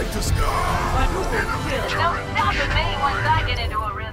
like to stop. Quadruple kill. No stopping me once I get into a